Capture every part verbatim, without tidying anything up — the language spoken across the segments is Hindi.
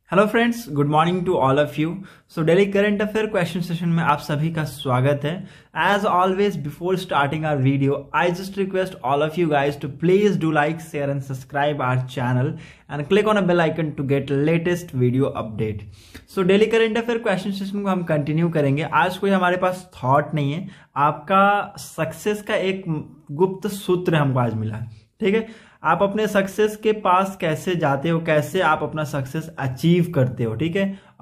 Hello friends, good morning to all of you. So daily current affair question session में आप सभी का स्वागत है। As always before starting our video I just request all of you guys to please do like, share and subscribe our channel and click on a bell icon to get latest video update. So daily current affair question session को हम कंटिन्यू करेंगे। आज कोई हमारे पास थॉट नहीं है, आपका सक्सेस का एक गुप्त सूत्र हमको आज मिला। ठीक है, आप अपने सक्सेस के पास कैसे जाते हो, कैसे आप अपना सक्सेस अचीव करते हो। ठीक है,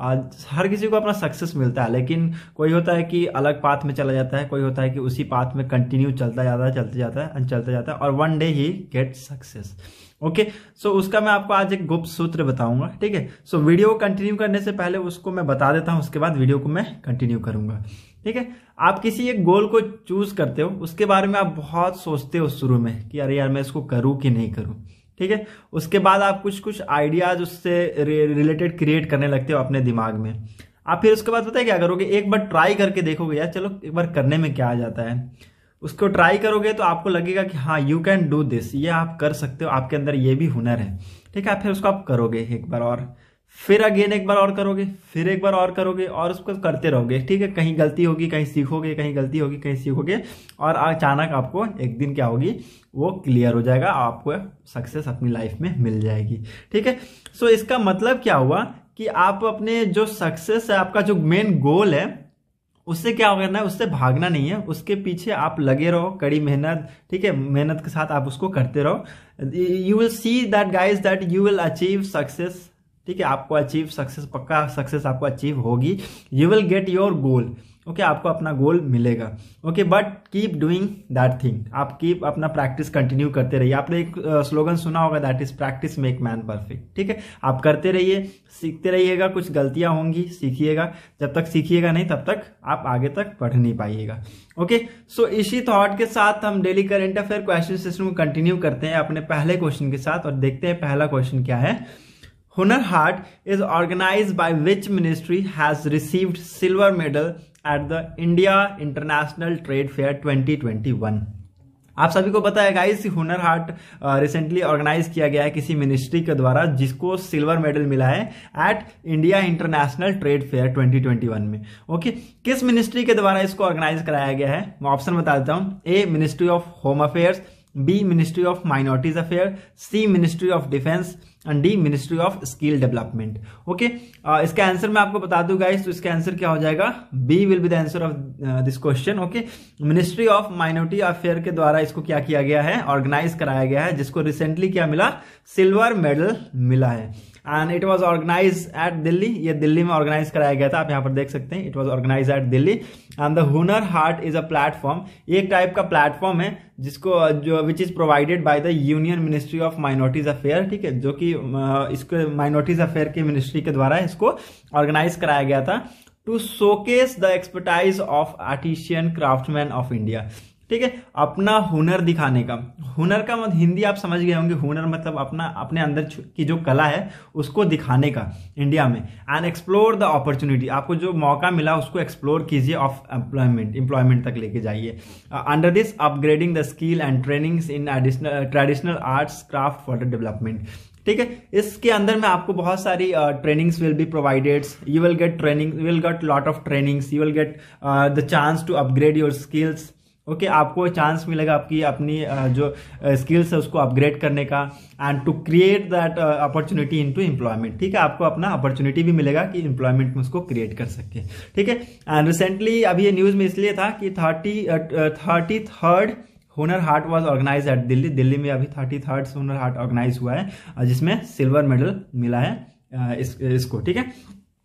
हर किसी को अपना सक्सेस मिलता है, लेकिन कोई होता है कि अलग पाथ में चला जाता है, कोई होता है कि उसी पाथ में कंटिन्यू चलता जाता है चलते जाता है चलते जाता है और one day he get success. Okay, so उसका मैं आपको आज एक गुप्त सूत्र बताऊंगा। ठीक है, सो वीडियो को कंटिन्यू करने से पहले उसको मैं बता देता हूं, उसके बाद वीडियो को मैं कंटिन्यू करूंगा। ठीक है, आप किसी एक गोल को चूज करते हो, उसके बारे में आप बहुत सोचते हो शुरू में कि अरे यार मैं इसको करूं कि नहीं करूं। ठीक है, उसके बाद आप कुछ कुछ आइडियाज उससे रिलेटेड क्रिएट करने लगते हो अपने दिमाग में। आप फिर उसके बाद पता है क्या करोगे, एक बार ट्राई करके देखोगे, यार चलो एक बार करने में क्या आ जाता है। उसको ट्राई करोगे तो आपको लगेगा कि हाँ यू कैन डू दिस, ये आप कर सकते हो, आपके अंदर ये भी हुनर है। ठीक है, फिर उसको आप करोगे एक बार और, फिर अगेन एक बार और करोगे, फिर एक बार और करोगे और उसको करते रहोगे। ठीक है, कहीं गलती होगी, कहीं सीखोगे, कहीं गलती होगी, कहीं सीखोगे और अचानक आपको एक दिन क्या होगी, वो क्लियर हो जाएगा, आपको सक्सेस अपनी लाइफ में मिल जाएगी। ठीक है, सो इसका मतलब क्या हुआ कि आप अपने जो सक्सेस है, आपका जो मेन गोल है, उससे क्या करना है, उससे भागना नहीं है, उसके पीछे आप लगे रहो, कड़ी मेहनत। ठीक है, मेहनत के साथ आप उसको करते रहो। You will see that guys that you will achieve success. ठीक है, आपको अचीव सक्सेस, पक्का सक्सेस आपको अचीव होगी। You will get your goal. Okay, आपको अपना गोल मिलेगा। Okay, but keep doing that thing. आप कीप अपना प्रैक्टिस कंटिन्यू करते रहिए। आपने एक स्लोगन सुना होगा, that is practice make man perfect. ठीक है, आप करते रहिए, सीखते रहिएगा, कुछ गलतियां होंगी, सीखिएगा। जब तक सीखिएगा नहीं तब तक आप आगे तक बढ़ नहीं पाइएगा। ओके, सो इसी थॉट के साथ हम daily current affair question session को कंटिन्यू करते हैं अपने पहले क्वेश्चन के साथ और देखते हैं पहला क्वेश्चन क्या है। हुनर हाट is organized by which ministry has received silver medal at the India International Trade Fair twenty twenty-one? आप सभी को पता है guys, Hunar Haat recently organise किया गया है किसी मिनिस्ट्री के द्वारा, जिसको सिल्वर मेडल मिला है at India international trade fair twenty twenty one में। ओके, किस मिनिस्ट्री के द्वारा इसको ऑर्गेनाइज कराया गया है, मैं ऑप्शन बता देता हूं। A ministry of home affairs, B ministry of minorities affair, C ministry of defence and D ministry of skill development. Okay, इसका आंसर मैं आपको बता दूं गाइस, तो इसका आंसर क्या हो जाएगा, B will be the answer of this question. Okay, ministry of minority affair के द्वारा इसको क्या किया गया है, ऑर्गेनाइज कराया गया है, जिसको रिसेंटली क्या मिला, सिल्वर मेडल मिला है। And it was organise at Delhi, ये दिल्ली में ऑर्गेनाइज कराया गया था, आप यहाँ पर देख सकते हैं, it was organise at Delhi. And the Hunar Haat is a platform, एक टाइप का प्लेटफॉर्म है जिसको जो which is provided by the union ministry of minorities affair. ठीक है, जो कि इसको माइनॉरिटीज अफेयर की मिनिस्ट्री के द्वारा इसको ऑर्गेनाइज कराया गया था to showcase the expertise of artisan craftsman of India. ठीक है, अपना हुनर दिखाने का, हुनर का मतलब हिंदी आप समझ गए होंगे, हुनर मतलब अपना अपने अंदर की जो कला है उसको दिखाने का इंडिया में। एंड एक्सप्लोर द अपॉर्चुनिटी, आपको जो मौका मिला उसको एक्सप्लोर कीजिए, ऑफ एम्प्लॉयमेंट एम्प्लॉयमेंट तक लेके जाइए। Under this upgrading the skill and trainings in additional traditional arts craft for the development. ठीक है, इसके अंदर में आपको बहुत सारी trainings will be provided, you will get training, you will get lot of trainings, you will get the chance to upgrade your skills. Okay, आपको चांस मिलेगा आपकी अपनी uh, जो स्किल्स uh, है उसको अपग्रेड करने का, and to create that opportunity into employment. ठीक है, आपको अपना अपॉर्चुनिटी भी मिलेगा कि एम्प्लॉयमेंट में उसको क्रिएट कर सके। ठीक है, एंड रिसेंटली अभी ये न्यूज में इसलिए था कि thirty thirty third Hunar Haat was organise at Delhi, Delhi में अभी थर्टी थर्ड हुनर हाट ऑर्गेनाइज हुआ है, जिसमें सिल्वर मेडल मिला है uh, इस, इसको। ठीक है,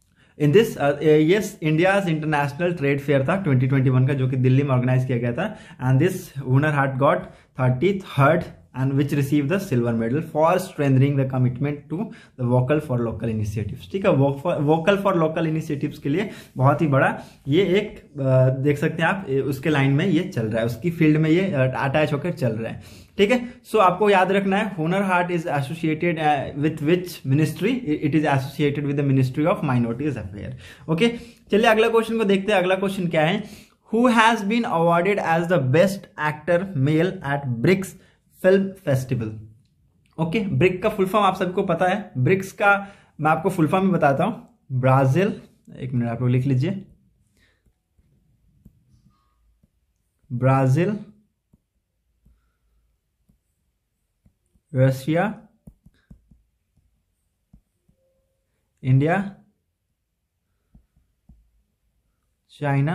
in this yes India's international trade fair था ट्वेंटी ट्वेंटी वन का, जो कि दिल्ली में ऑर्गेनाइज किया गया था। And this Hunar Haat got thirty third and which received the silver medal for strengthening the commitment to the vocal for local initiatives। ठीक है, वोकल फॉर लोकल इनिशिएटिव्स के लिए बहुत ही बड़ा ये एक देख सकते हैं आप, उसके लाइन में ये चल रहा है, उसकी फील्ड में ये अटैच होकर चल रहा है। ठीक है, सो आपको याद रखना है, Hunar Haat is associated with which ministry, it is associated with the ministry of minorities affair. Okay, चलिए अगला क्वेश्चन को देखते हैं। अगला क्वेश्चन क्या है, who has been awarded as the best actor male at BRICS film festival. Okay, BRIC का फुल फॉर्म आप सभी को पता है, ब्रिक्स का मैं आपको फुल फॉर्म में बताता हूं। ब्राजील, एक मिनट आप लोग लिख लीजिए, Brazil, Russia, India, China,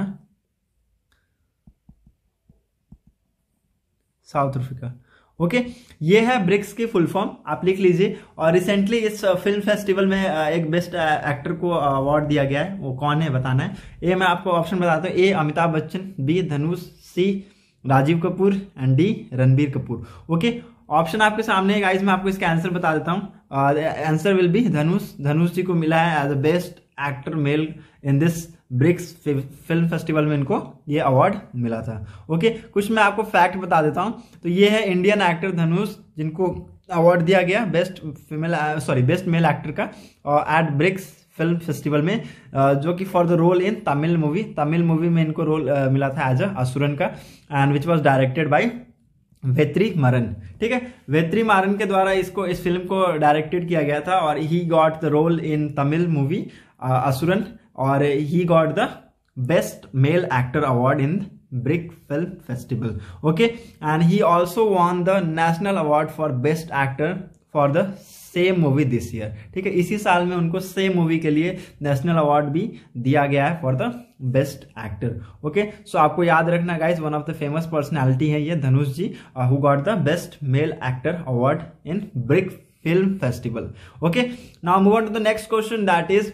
South Africa. Okay, ये है ब्रिक्स की फुल फॉर्म, आप लिख लीजिए। और रिसेंटली इस फिल्म फेस्टिवल में एक बेस्ट एक्टर को अवार्ड दिया गया है, वो कौन है बताना है। ए मैं आपको ऑप्शन बताता हूँ, A Amitabh Bachchan, B Dhanush, C Rajiv Kapoor and D Ranbir Kapoor. Okay, option आपके सामने है गाइस, मैं आपको इसका आंसर बता देता हूँ। Answer will be Dhanush. Dhanush ji को मिला है as a best actor male in this BRICS film festival में, इनको ये अवार्ड मिला था। ओके, कुछ मैं आपको फैक्ट बता देता हूं। तो ये है इंडियन एक्टर धनुष, जिनको अवार्ड दिया गया best female sorry best male actor का एट ब्रिक्स फिल्म फेस्टिवल में, जो कि for the role in Tamil movie. Tamil movie में इनको रोल मिला था एज अ असुरन का, and which was directed by Vetri Maaran. ठीक है, वेत्री मारन के द्वारा इसको इस फिल्म को डायरेक्टेड किया गया था, और he got the role in Tamil movie Asuran, और he got the best male actor award in BRIC film festival. Okay, and he also won the national award for best actor for the same movie this year. ठीक है, इसी साल में उनको सेम मूवी के लिए नेशनल अवार्ड भी दिया गया है for the best actor. Okay, so आपको याद रखना guys, one of the famous personality है ये Dhanush ji, who got the best male actor award in BRIC film festival. Okay, now move on to the next question, that is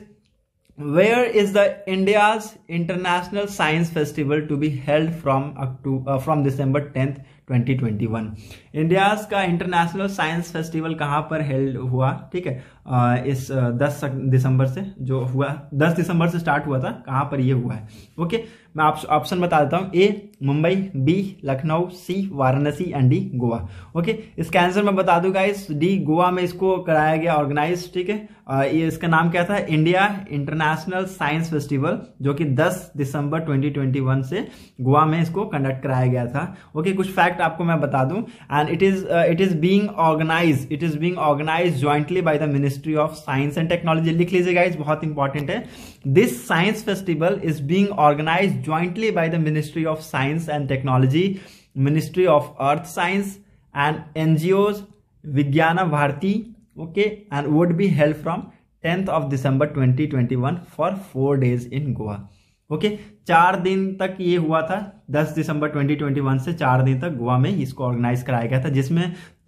where is the India's International Science Festival to be held from October uh, from December tenth twenty twenty-one। India's का इंटरनेशनल साइंस फेस्टिवल कहां पर हेल्ड हुआ? ठीक है, आ, इस दस दिसंबर से जो हुआ, दस दिसंबर से स्टार्ट हुआ था, कहां पर ये हुआ है? ओके, मैं आप ऑप्शन बता देता हूं, A Mumbai, B Lucknow, C Varanasi and D Goa. Okay, इसका आंसर मैं बता दूं गाइस, डी गोवा में इसको कराया गया ऑर्गेनाइज। ठीक है, आ, ये इसका नाम क्या था? इंडिया इंटरनेशनल साइंस फेस्टिवल, जो कि दस दिसंबर ट्वेंटी ट्वेंटी वन से गोवा में इसको कंडक्ट कराया गया था। ओके, कुछ फैक्ट आपको मैं बता दूं, and it is it is being organise it is being organise jointly by the ministry of science and technology. लिख लीजिए गाइस, बहुत इंपॉर्टेंट है। This science festival is being organise jointly by the ministry of science and technology, ministry of earth science and NGOs, Vigyan Bharati. Okay, and would be held from tenth of December twenty twenty-one for four days in Goa। Okay, चार दिन तक ये हुआ था, दस दिसंबर ट्वेंटी ट्वेंटी वन से चार दिन तक गोवा में इसको ऑर्गेनाइज कराया गया था, जिसमें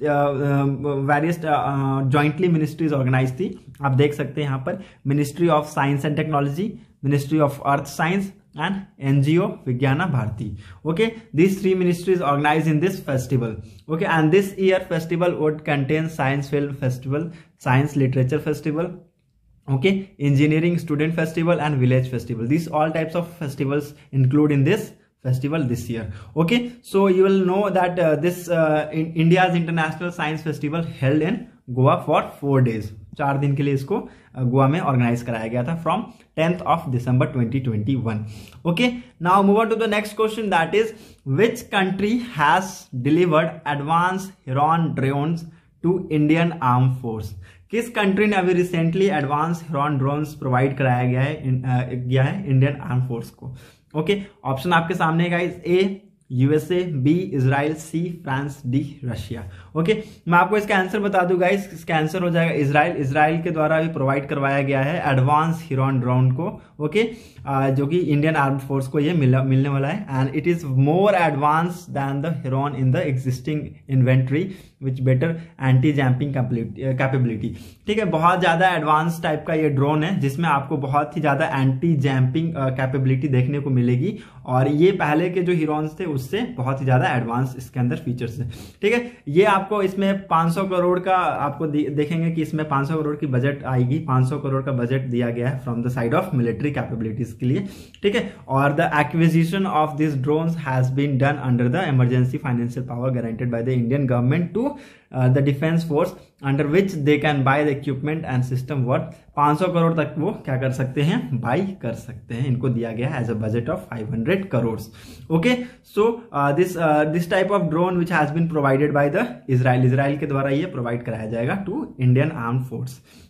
वेरियस जॉइंटली मिनिस्ट्रीज ऑर्गेनाइज थी। आप देख सकते हैं यहाँ पर ministry of science and technology, ministry of earth science and N G O Vigyana Bharati. Okay, these three ministries organized in this festival. Okay, and this year festival would contain science film festival, science literature festival, okay, engineering student festival and village festival. These all types of festivals include in this festival this year. Okay, so you will know that uh, this uh, in India's International Science Festival held in Goa for four days. चार दिन के लिए इसको गोवा में ऑर्गेनाइज कराया गया था from tenth of December twenty twenty one. Okay, now move on to the next question, that is which country has delivered advance Heron drones to Indian arm force? किस कंट्री ने अभी recently advance Heron drones provide कराया गया है गया है इंडियन आर्म फोर्स को? ओके, ऑप्शन आपके सामने guys, A USA, B Israel, C France, D Russia. Okay, मैं आपको इसका आंसर बता दूं गाइस, इसका आंसर हो जाएगा इजराइल। इजराइल के द्वारा भी प्रोवाइड करवाया गया है एडवांस हिरॉन ड्रोन को। ओके, जो कि इंडियन आर्म्ड फोर्स को ये मिल, मिलने वाला है, and it is more advance than the Heron in the existing inventory which better anti jamming capability. ठीक है, बहुत ज्यादा एडवांस टाइप का ये ड्रोन है, जिसमें आपको बहुत ही ज्यादा एंटी जैम्पिंग कैपेबिलिटी देखने को मिलेगी, और ये पहले के जो हिरॉन्स थे उससे बहुत ही ज्यादा एडवांस इसके अंदर फीचर्स है। ठीक है, ये आपको इसमें पाँच सौ करोड़ का आपको देखेंगे कि इसमें पाँच सौ करोड़ की बजट आएगी, पाँच सौ करोड़ का बजट दिया गया है from the side of military capabilities के लिए। ठीक है, और the acquisition of this drones has been done under the emergency financial power guaranteed by the Indian government to the defence force, under which they can buy the equipment and system worth पाँच सौ करोड़ तक वो क्या कर सकते हैं, बाई कर सकते हैं। इनको दिया गया है as a budget of five hundred crore. Okay, so this this type of drone which has been provided by the Israel, Israel के द्वारा ये प्रोवाइड कराया जाएगा to Indian arm force.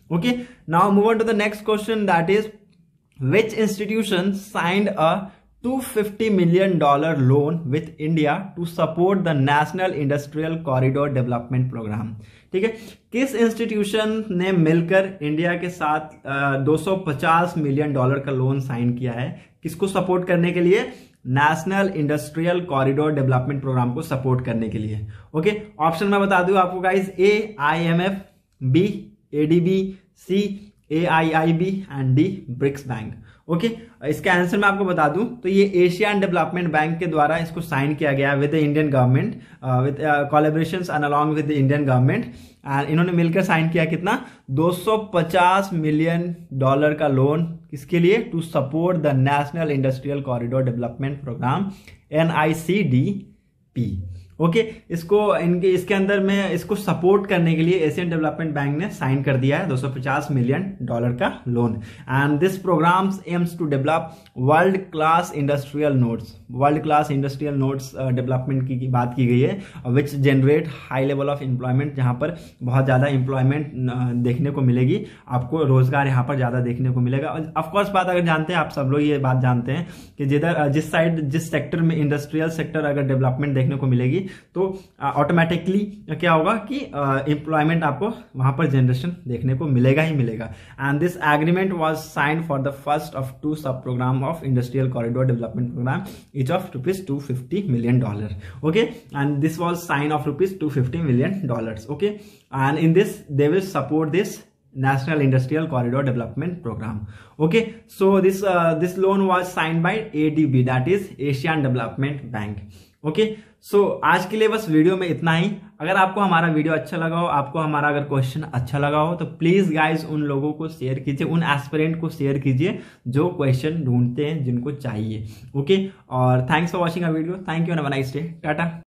Okay, now move on to the next question, that is which institution signed a two hundred fifty million dollar loan with India to support the National Industrial Corridor Development Program? ठीक है, किस इंस्टीट्यूशन ने मिलकर इंडिया के साथ दो सौ पचास मिलियन डॉलर का लोन साइन किया है, किसको सपोर्ट करने के लिए? National industrial corridor development program को सपोर्ट करने के लिए। ओके, ऑप्शन मैं बता दूं आपको guys, A IMF, B ADB, C AIIB and D BRICS bank. Okay, इसका आंसर मैं आपको बता दूं तो ये एशियन डेवलपमेंट बैंक के द्वारा इसको साइन किया गया with the Indian government, with collaborations and along with the Indian government, and इन्होंने मिलकर साइन किया कितना? दो सौ पचास मिलियन डॉलर का लोन, किसके लिए? To support the national industrial corridor development program, N I C D P. Okay okay, इसको इनके इसके अंदर में इसको सपोर्ट करने के लिए एशियन डेवलपमेंट बैंक ने साइन कर दिया है दो सौ पचास मिलियन डॉलर का loan. And this programs aims to develop world class industrial nodes, world class industrial nodes development की, की बात की गई है, which generate high level of employment, जहां पर बहुत ज्यादा एम्प्लॉयमेंट देखने को मिलेगी, आपको रोजगार यहाँ पर ज्यादा देखने को मिलेगा। ऑफकोर्स बात अगर जानते हैं, आप सब लोग ये बात जानते हैं कि जिधर जिस साइड जिस सेक्टर में इंडस्ट्रियल सेक्टर अगर डेवलपमेंट देखने को मिलेगी तो ऑटोमेटिकली uh, क्या होगा कि एम्प्लॉयमेंट uh, आपको वहां पर जनरेशन देखने को मिलेगा ही मिलेगा। And this agreement was signed for the first of two sub program of industrial corridor development program, each of rupees two fifty million dollar. Okay, and this was sign of rupees two fifty million dollars. Okay, and in this they will support this National Industrial Corridor Development Program. Okay, so this uh, this loan was signed by A D B, that is Asian Development Bank. Okay, so आज के लिए बस वीडियो में इतना ही। अगर आपको हमारा वीडियो अच्छा लगा हो, आपको हमारा अगर क्वेश्चन अच्छा लगा हो, तो प्लीज गाइज उन लोगों को शेयर कीजिए, उन एस्पिरेंट को शेयर कीजिए जो क्वेश्चन ढूंढते हैं, जिनको चाहिए। ओके, और thanks for watching a video. Thank you and have a nice day. Tata.